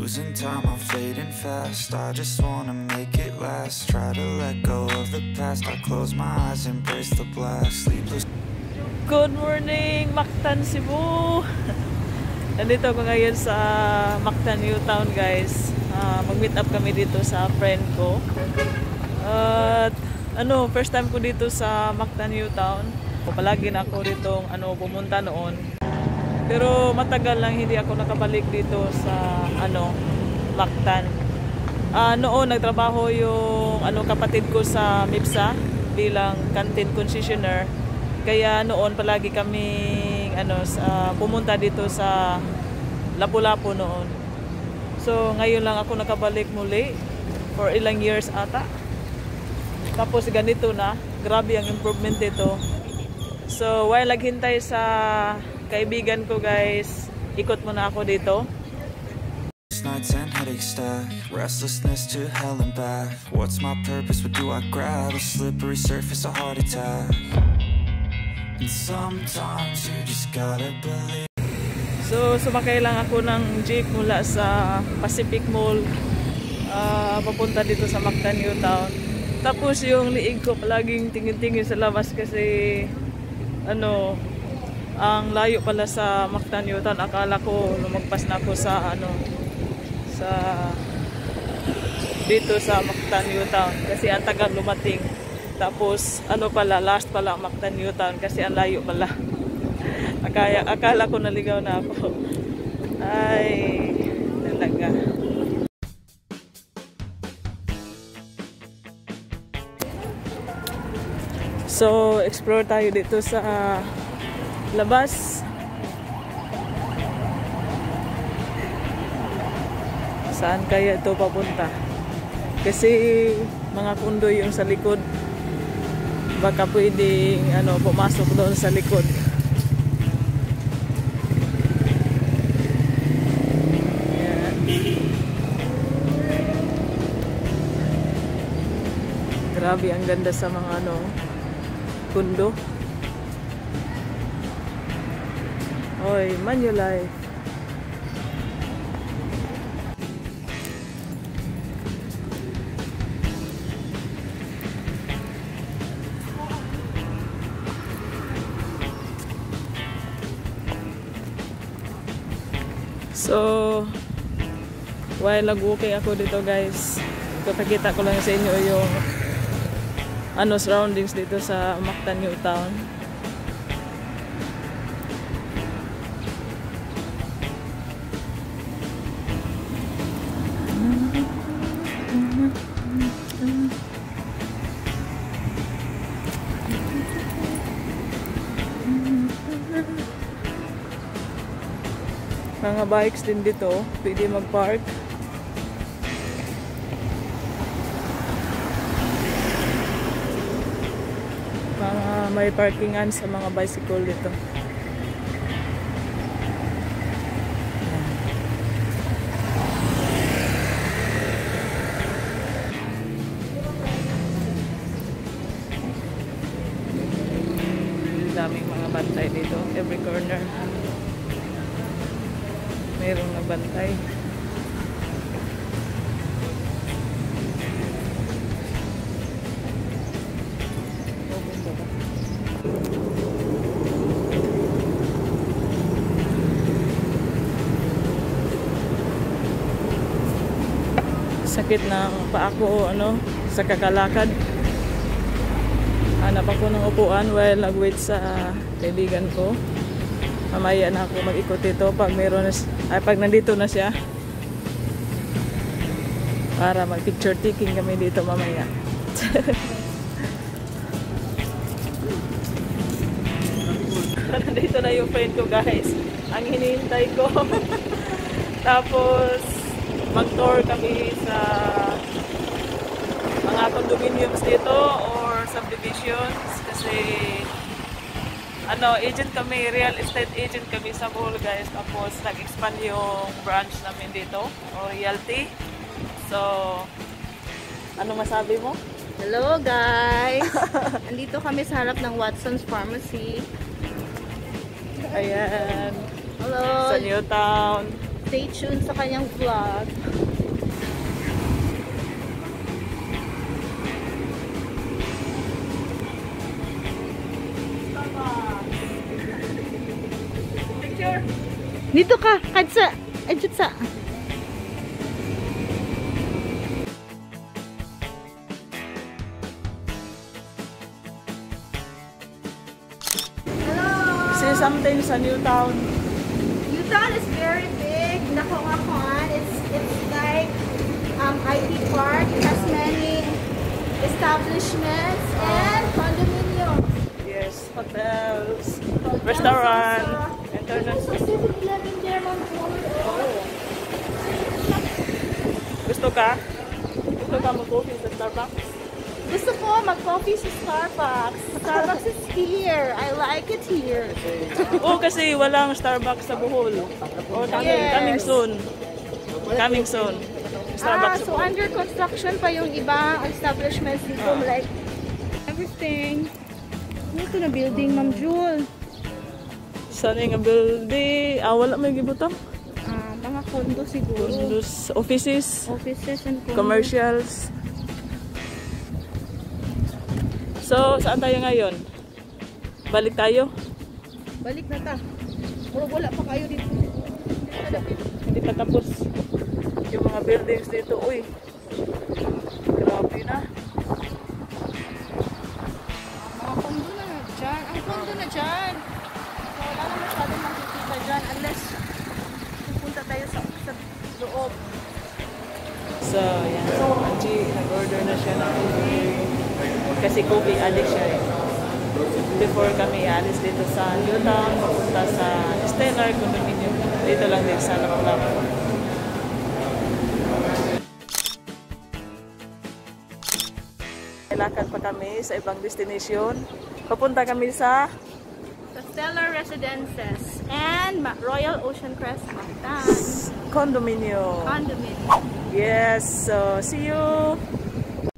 Losing time, I'm fading fast. I just wanna make it last. Try to let go of the past. I close my eyes, embrace the blast. Sleepless. Good morning, Mactan Cebu. Nandito ako ngayon sa Mactan New Town, guys. Mag-meet up kami dito sa friend ko. At first time ko dito sa Mactan New Town. Palagi na ako dito pumunta noon. Pero matagal lang hindi ako nakabalik dito sa Mactan. Noon nagtrabaho yung kapatid ko sa MIPSA bilang canteen concessionaire. Kaya noon palagi kami pumunta dito sa Lapu-Lapu noon. So ngayon lang ako nakabalik muli for ilang years ata. Tapos ganito na, grabe ang improvement dito. So while naghintay sa kaibigan ko, guys, ikot muna ako dito. Nights and headaches stack, restlessness to hell and back. What's my purpose? What do I grab? A slippery surface, a heart attack. And sometimes you just gotta believe. So sumakay lang ako ng jeep mula sa Pacific Mall papunta dito sa Mactan New Town. Tapos yung liig ko palaging tingin-tingin sa labas kasi ang layo pala sa Mactan New Town. Akala ko lumagpas na ako sa dito sa Mactan New Town kasi ang tagal lumating. Tapos pala, last pala Mactan New Town kasi ang layo pala. Akala ko naligaw na ako. Ay, talaga. So, explore tayo dito sa labas. Saan kaya ito papunta? Kasi mga condo yung sa likod. Baka pwedeng pumasok doon sa likod. Yan. Grabe, ang ganda sa mga condo. Oy, Manulife. So, while nag-walking ako dito, guys, ipapakita ko lang sa inyo yung surroundings dito sa Mactan New Town. Mga bikes din dito, pwede mag-park. May parkingan sa mga bicycle dito. Daming mga bantay dito, every corner. Mayroong nabantay. Sakit ng paa ko sa kakalakad. Hanap ako ng upuan while nag-wait sa kaibigan ko. Mamaya na ako mag-ikot dito pag pag nandito na siya. Para mag-picture taking kami dito mamaya. Nandito na yung friend ko, guys. Ang hinihintay ko. Tapos mag-tour kami sa mga condominiums dito or subdivisions kasi agent kami, real estate agent kami sa mall, guys. Tapos nag-expand yung branch namin dito, royalty. So, ano masabi mo? Hello, guys! Andito kami sa harap ng Watson's Pharmacy. Ayan. Hello! Sa New Town. stay tuned sa kanyang vlog. Picture. Dito ka, kadsa. Adjut sa. Say something sa New Town. New Town is very big. Nakongakuan. It's like IT park. It has many establishments and condominiums. Yes, hotels, restaurant, internet. There's a 7-Eleven there, Ma'am. Gusto ka? Gusto ka mag-coffee sa Starbucks? Gusto ko mag-coffee sa Starbucks. Starbucks is here. I like it here. Oo, kasi walang Starbucks sa Bohol. Oh, coming soon. Coming soon. Starbucks sa So Bohol. under construction pa yung ibang establishments dito, like everything. Ano ito na building, Ma'am Jewel? Saan yung building? Wala may gibutang. Mga condo siguro. Condos, offices, Offices and condos. commercials. So, saan tayo ngayon? Balik tayo? Balik na ta. Wala pa kayo dito. Hindi pa tapos yung mga buildings dito. Uy, grabe na. Mga condo na dyan. Ang condo na dyan. Wala na masyadong makikita dyan unless pupunta tayo sa loob. So, yan. So, Angie, nag-order na siya ng coffee. Kasi coffee addict siya eh. Before kami alis dito sa New Town, papunta sa Stellar Condominium. Dito lang din sa Lap-Lapu. Lakad pa kami sa ibang destination. Papunta kami sa Stellar Residences and Royal Ocean Crest Mactan condominium. Condominium. Yes, so see you.